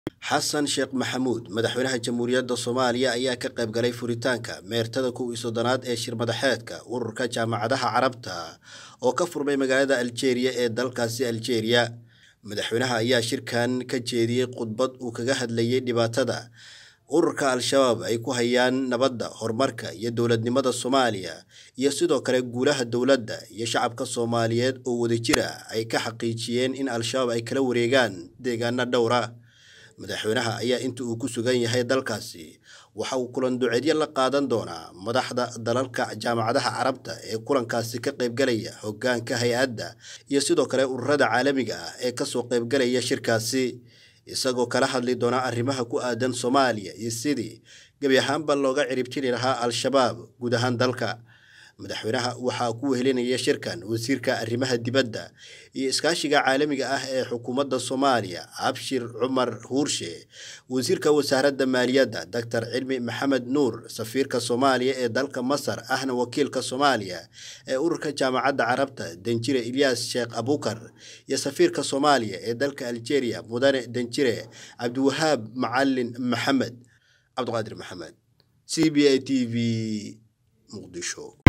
xasan sheekh maxamuud madaxweynaha jamhuuriyadda Soomaaliya ayaa ka qayb galay furitaanka meertada kuwii soddonaad ee shir madaxeedka ururka jaamacadaha Carabta oo ka furmay magaalada Algeria ee dalkaasi Algeria. madaxweynaha ayaa shirkan ka jeediyay khudbad uu kaga hadlayay dhibaatada ururka al-shabaab ay ku hayaan nabadda, horumarka iyo dowladnimada Soomaaliya iyo sidoo kale guulaha dowladda iyo shacabka Soomaaliyeed oo wadajir ah ay ka xaqiijiyeen in al-shabaab ay kala wareegaan deegaanada dhowra. madaxweynaha ayaa inta uu ku sugan yahay dalkaasi waxa uu kulan duceedyo la qaadan doonaa madaxda dalalka jaamacadaha Carabta ee kulankaasi ka qayb galaya, hoggaanka hay'adda iyo sidoo kale ururada caalamiga ah ee ka soo qayb galaya shirkaasi, isagoo kala hadli doona arrimaha ku aadan Soomaaliya iyo sidii gabi ahaanba looga ciribtiri lahaa al-shabaab guud ahaan dalka. madaxweynaha waxaa ku wehelinaya shirkan wasiirka arrimaha dibadda iyo iskaashiga caalamiga ah ee xukuumadda Soomaaliya Abshir Cumar Huurshe, wasiirka wasaaradda maaliyadda Dr. Cilmi Maxamed Nuur, safiirka Soomaaliya ee dalka Masar ahna wakiilka Soomaaliya ee ururka jaamacadda Carabta Danjire Ilyas Sheekh Abukar, iyo safiirka Soomaaliya ee dalka Algeria Mudane Danjire Abdiwahaab Macalin Maxamed. Cabdiqaadir Maxamed, CBA TV, Muqdisho.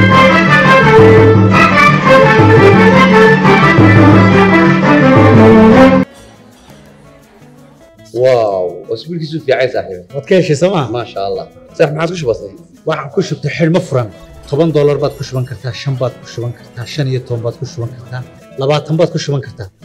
واو اسبوع كيسو في عايز صاحبي waad ka heshay sooma ما شاء الله صح ما عادش بسيط waxaan ku shubtay xilmo furan $10 baad ku shuban kartaa 5 baad ku shuban kartaa 15 baad ku shuban kartaa 20 baad ku shuban kartaa